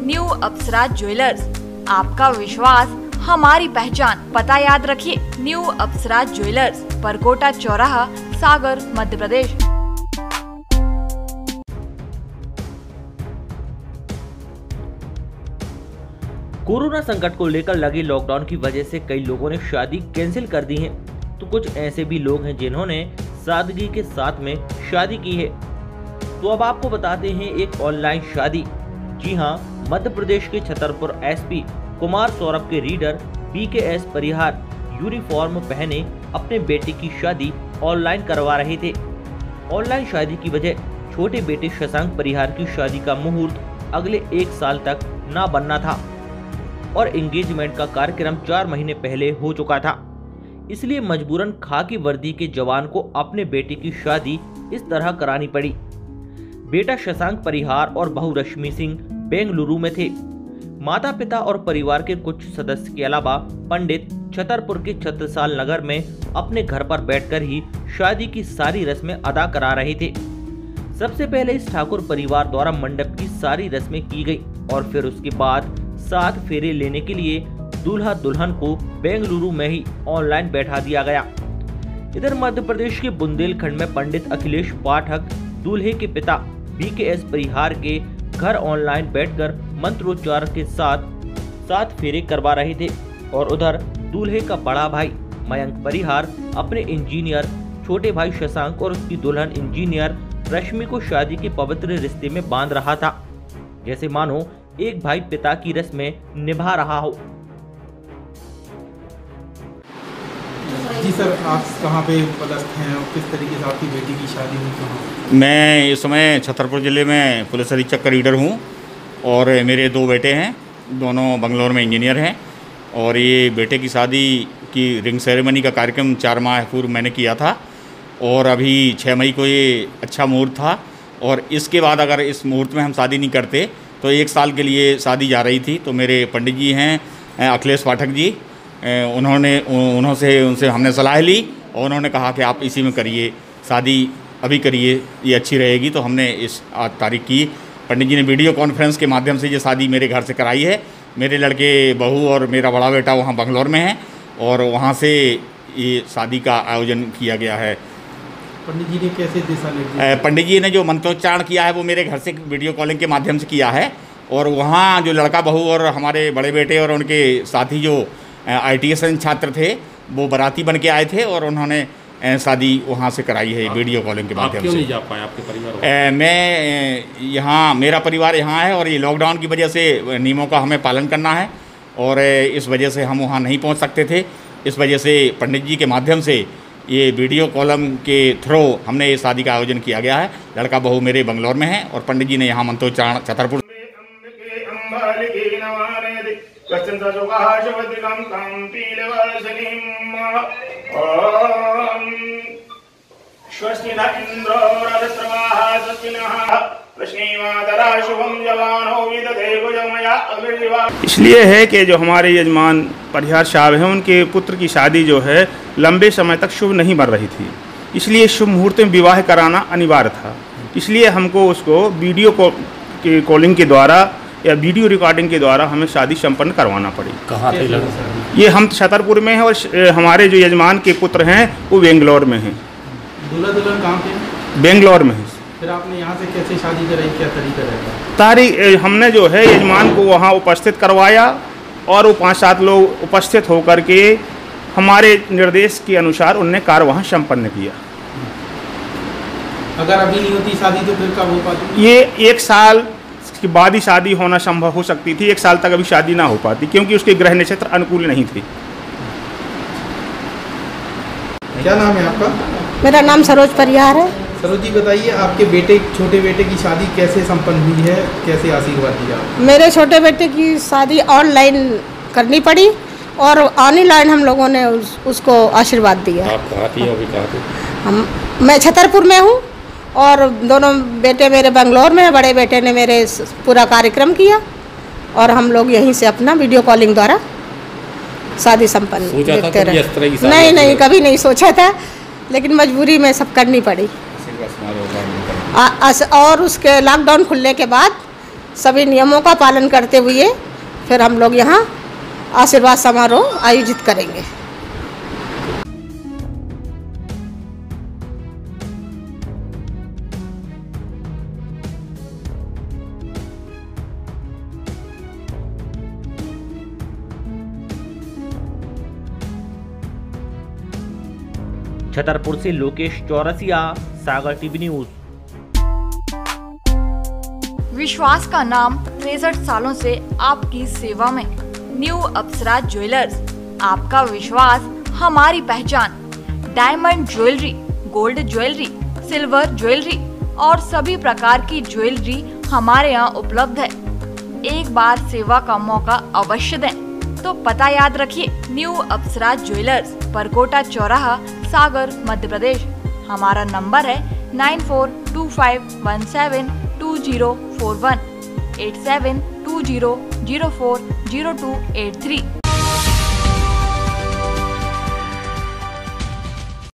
New अप्सरा jewellers, आपका विश्वास हमारी पहचान। पता याद रखिए, न्यू अप्सरा ज्वेलर्स, परकोटा चौराहा, सागर, मध्य प्रदेश। कोरोना संकट को लेकर लगे लॉकडाउन की वजह से कई लोगों ने शादी कैंसिल कर दी है, तो कुछ ऐसे भी लोग हैं जिन्होंने सादगी के साथ में शादी की है। तो अब आपको बताते हैं एक ऑनलाइन शादी। जी हां, मध्य प्रदेश के छतरपुर एसपी कुमार सौरभ के रीडर BKS परिहार यूनिफॉर्म पहने अपने बेटे की शादी ऑनलाइन करवा रहे थे। ऑनलाइन शादी की वजह छोटे बेटे शशांक परिहार की शादी का मुहूर्त अगले 1 साल तक न बनना था और एंगेजमेंट का कार्यक्रम 4 महीने पहले हो चुका था। इसलिए मजबूरन खाकी वर्दी के जवान को अपने बेटे की शादी इस तरह करानी पड़ी। बेटा शशांक परिहार और बहू रश्मि सिंह बेंगलुरु में थे। माता पिता और परिवार के कुछ सदस्य के अलावा पंडित छतरपुर के छत्रसाल नगर में अपने घर पर बैठकर ही शादी की सारी रस्में अदा करा रहे थे। सबसे पहले इस ठाकुर परिवार द्वारा मंडप की सारी रस्में की गई और फिर उसके बाद 7 फेरे लेने के लिए दूल्हा दुल्हन को बेंगलुरु में ही ऑनलाइन बैठा दिया गया। इधर मध्य प्रदेश के बुंदेलखंड में पंडित अखिलेश पाठक दूल्हे के पिता BKS परिहार के घर ऑनलाइन बैठकर मंत्रोच्चार के साथ 7 फेरे करवा रहे थे और उधर दूल्हे का बड़ा भाई मयंक परिहार अपने इंजीनियर छोटे भाई शशांक और उसकी दुल्हन इंजीनियर रश्मि को शादी के पवित्र रिश्ते में बांध रहा था, जैसे मानो एक भाई पिता की रस्में निभा रहा हो। जी सर, आप कहाँ पे पदस्थ हैं और किस तरीके से आपकी बेटी की शादी हुई कहाँ? मैं इस समय छतरपुर ज़िले में पुलिस अधीक्षक का रीडर हूँ और मेरे 2 बेटे हैं, दोनों बंगलौर में इंजीनियर हैं। और ये बेटे की शादी की रिंग सेरेमनी का कार्यक्रम 4 माह पूर्व मैंने किया था और अभी 6 मई को ये अच्छा मुहूर्त था। और इसके बाद अगर इस मुहूर्त में हम शादी नहीं करते तो 1 साल के लिए शादी जा रही थी। तो मेरे पंडित जी हैं अखिलेश पाठक जी, उनसे हमने सलाह ली और उन्होंने कहा कि आप इसी में करिए, शादी अभी करिए, ये अच्छी रहेगी। तो हमने इस तारीख की। पंडित जी ने वीडियो कॉन्फ्रेंस के माध्यम से ये शादी मेरे घर से कराई है। मेरे लड़के बहू और मेरा बड़ा बेटा वहाँ बंगलौर में है और वहाँ से ये शादी का आयोजन किया गया है। पंडित जी ने कैसे दिशा निर्देश? पंडित जी ने जो मंत्रोच्चारण किया है वो मेरे घर से वीडियो कॉलिंग के माध्यम से किया है और वहाँ जो लड़का बहू और हमारे बड़े बेटे और उनके साथी जो ITS छात्र थे वो बाराती बन के आए थे और उन्होंने शादी वहाँ से कराई है वीडियो कॉलिंग के माध्यम से। क्यों नहीं जा पाए आपके परिवार? मैं यहाँ, मेरा परिवार यहाँ है और ये लॉकडाउन की वजह से नियमों का हमें पालन करना है और इस वजह से हम वहाँ नहीं पहुँच सकते थे। इस वजह से पंडित जी के माध्यम से ये वीडियो कॉलम के थ्रू हमने ये शादी का आयोजन किया गया है। लड़का बहू मेरे बंगलौर में है और पंडित जी ने यहाँ मंत्रोच्चारण छतरपुर इसलिए है कि जो हमारे यजमान परिहार साहब हैं उनके पुत्र की शादी जो है लंबे समय तक शुभ नहीं बन रही थी, इसलिए शुभ मुहूर्त में विवाह कराना अनिवार्य था। इसलिए हमको उसको वीडियो कॉलिंग के द्वारा या वीडियो रिकॉर्डिंग के द्वारा हमें शादी संपन्न करवाना पड़ी। कहाँ थे लड़का? ये हम छतरपुर में हैं और हमारे जो यजमान के पुत्र हैं वो बेंगलौर में हैं। दूल्हा दुल्हन कहाँ पे? बेंगलौर में है। फिर आपने यहाँ से कैसे शादी कराई, क्या तरीका रहेगा? हमने जो है यजमान को वहाँ उपस्थित करवाया और वो 5-7 लोग उपस्थित होकर के हमारे निर्देश के अनुसार उनने कार्य वहाँ संपन्न किया। अगर अभी नहीं होती शादी तो फिर कब हो पाती? ये 1 साल के बाद ही शादी होना संभव हो सकती थी। 1 साल तक अभी शादी ना हो पाती क्योंकि उसके ग्रह नक्षत्र अनुकूल नहीं थे। क्या नाम है आपका? मेरा नाम सरोज परिहार है। सरोज जी बताइए, आपके बेटे, छोटे बेटे की शादी कैसे संपन्न हुई है, कैसे आशीर्वाद दिया? मेरे छोटे बेटे की शादी ऑनलाइन करनी पड़ी और ऑनलाइन हम लोगों ने उसको आशीर्वाद दिया। आप कहाँ थी, अभी कहाँ थे? मैं छतरपुर में हूँ और दोनों बेटे मेरे बेंगलोर में है। बड़े बेटे ने मेरे पूरा कार्यक्रम किया और हम लोग यहीं से अपना वीडियो कॉलिंग द्वारा शादी संपन्न देखते रहे। नहीं, कभी नहीं सोचा था, लेकिन मजबूरी में सब करनी पड़ी। और उसके लॉकडाउन खुलने के बाद सभी नियमों का पालन करते हुए फिर हम लोग यहाँ आशीर्वाद समारोह आयोजित करेंगे। छतरपुर से लोकेश चौरसिया, सागर टीवी न्यूज। विश्वास का नाम 63 सालों से आपकी सेवा में। न्यू अप्सरा ज्वेलर्स, आपका विश्वास हमारी पहचान। Diamond jewellery, gold jewellery, silver jewellery और सभी प्रकार की ज्वेलरी हमारे यहाँ उपलब्ध है। एक बार सेवा का मौका अवश्य दें। तो पता याद रखिए, न्यू अप्सरा ज्वेलर्स, परकोटा चौराहा, सागर, मध्य प्रदेश। हमारा नंबर है 9425172041 8720040283।